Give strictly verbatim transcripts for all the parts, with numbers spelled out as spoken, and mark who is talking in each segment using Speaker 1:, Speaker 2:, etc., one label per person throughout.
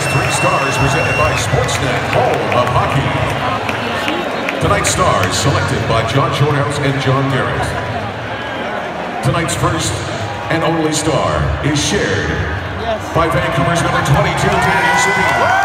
Speaker 1: Three Stars presented by Sportsnet, home of hockey. Tonight's stars selected by John Shorthouse and John Garrett. Tonight's first and only star is shared by Vancouver's number twenty-two, Sedin.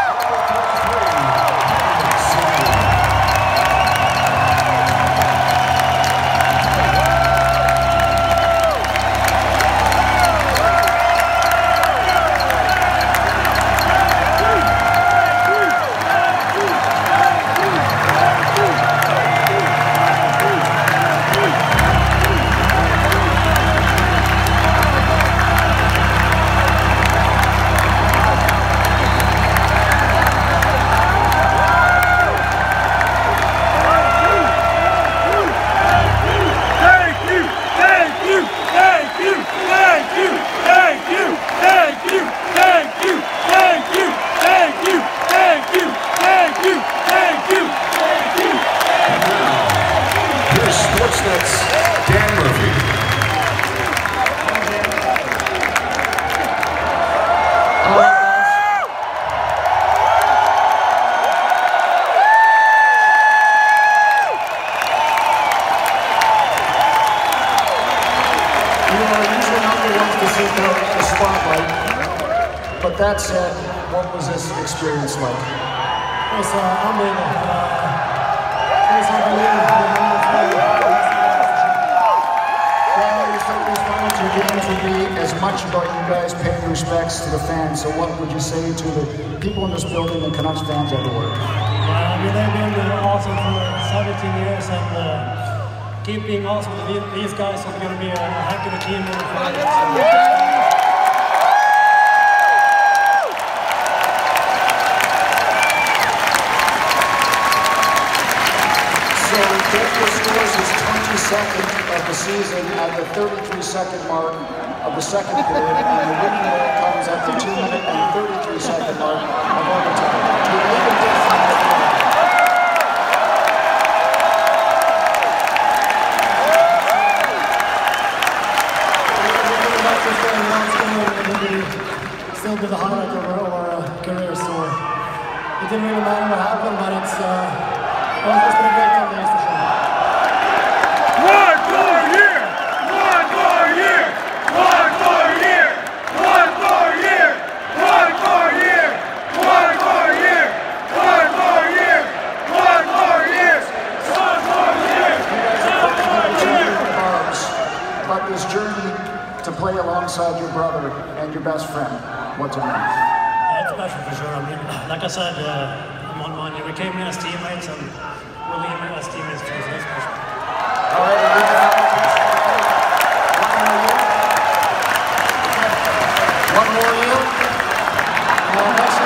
Speaker 2: But that said, what was this experience like?
Speaker 3: It was uh, unbelievable. Uh, it was unbelievable.
Speaker 2: These final two games would be as much about you guys paying respects to the fans. So what would you say to the people in this building and Canucks fans everywhere?
Speaker 3: Uh, I mean, they've been uh, awesome for seventeen years, and uh, keep being awesome with these guys. So we're going to be a heck of a team moving forward. So,
Speaker 2: Scores his twenty-second of the season at the thirty-three second mark of the second period, and the winning goal comes at the two minute and thirty-three second mark of overtime. Do you believe in this?
Speaker 3: Still be the highlight of our, our uh, career, so it didn't really matter what happened, but it's uh, well, it's been a great time days for sure.
Speaker 4: One more year! One more year! One more year! One more year! One more year! One more year! One more year! One more year! One more year!
Speaker 2: One more year! But this journey to play alongside your brother and your best friend, what's it mean?
Speaker 3: Yeah, it's special for sure. I mean, like I said, uh, I'm on money. We came here as teammates and we're leaving as teammates too, so that's special.
Speaker 2: All right, we'll leave it out. One more year. One more year. Uh,